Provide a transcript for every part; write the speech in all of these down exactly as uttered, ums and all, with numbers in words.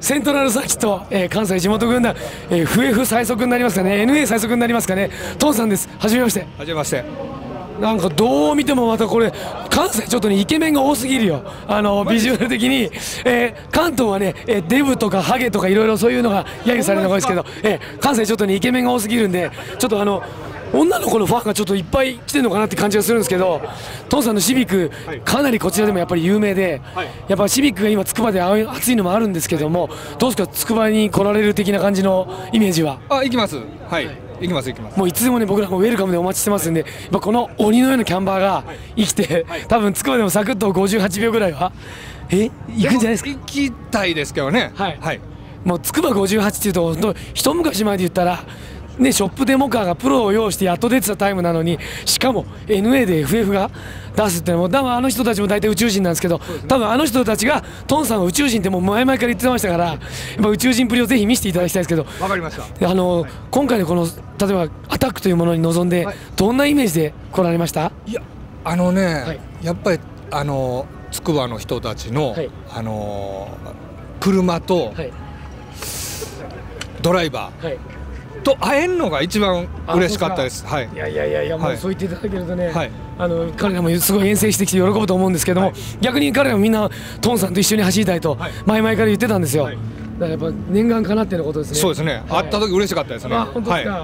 セントラルサーキット、えー、関西地元軍団、えー、エフエフ 最速になりますかね、 エヌエー 最速になりますかね、トンさんです。はじめまして。 はじめまして。 なんかどう見てもまたこれ関西ちょっとねイケメンが多すぎるよ、あのビジュアル的に、えー、関東はね、えー、デブとかハゲとかいろいろそういうのが揶揄されるのが多いですけど、えー、関西ちょっとねイケメンが多すぎるんで、ちょっとあの女の子のファンがちょっといっぱい来てるのかなって感じがするんですけど、トンさんのシビック、かなりこちらでもやっぱり有名で、やっぱシビックが今、つくばで熱いのもあるんですけども、どうですか、つくばに来られる的な感じのイメージは。 あ、行きます、はい、行きます、行きます。 もういつでもね、僕らもウェルカムでお待ちしてますんで、やっぱこの鬼のようなキャンバーが生きて、多分つくばでもサクッとごじゅうはちびょうぐらいは、え、行くんじゃないですか。 行きたいですけどね、 はい、はい、もうつくばごじゅうはちっていうと、本当、一昔前で言ったら、ね、ショップデモカーがプロを擁してやっと出てたタイムなのに、しかも エヌエー で エフエフ が出すっていうのも、多分あの人たちも大体宇宙人なんですけど、多分あの人たちがトンさんは宇宙人ってもう前々から言ってましたから、やっぱ宇宙人プリをぜひ見せていただきたいですけど、 わかりました。 あの、はい、今回のこの例えばアタックというものに臨んで、はい、どんなイメージで来られました？ いや、あのね、はい、やっぱりあのつくばの人たちの、はい、あの車と、はい、ドライバー、はいと会えるのが一番嬉しかったです。はい。 いやいやいやいや、もうそう言っていただけるとね、はい、あの彼らもすごい遠征してきて喜ぶと思うんですけども、はい、逆に彼らもみんなトンさんと一緒に走りたいと前々から言ってたんですよ。はい、だからやっぱ念願かなっていうことですね。 そうですね。はい、会った時嬉しかったですね。 あ、本当ですか。はい、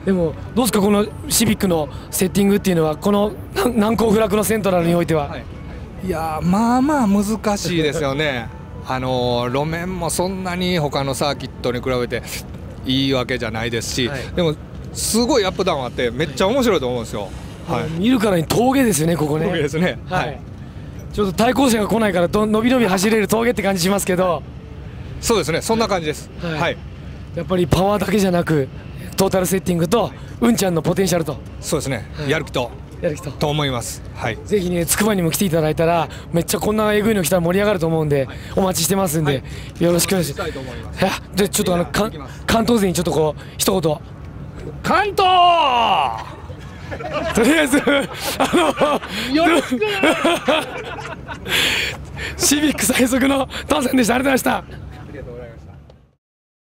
でもどうですか、このシビックのセッティングっていうのは、この難攻不落のセントラルにおいては。はい、 いやまあまあ難しいですよね。あの路面もそんなに他のサーキットに比べていいわけじゃないですし、はい、でもすごいアップダウンあってめっちゃ面白いと思うんですよ。 はい、見るからに峠ですよね、ここね。 峠ですね。はい。 ちょっと対向車が来ないからどのびのび走れる峠って感じしますけど。 そうですね、そんな感じです。はい。はい、 やっぱりパワーだけじゃなくトータルセッティングとうんちゃんのポテンシャルと。 そうですね。はい、やる気と。やる気と。と思います。はい。 ぜひね、つくばにも来ていただいたら、めっちゃこんなえぐいの来たら盛り上がると思うんで、はい、お待ちしてますんで、はい、よろしくお願いします。じゃあちょっとあの関東勢にちょっとこう一言。関東。とりあえずあのよろしくシビック最速のトンさんでした。ありがとうございました。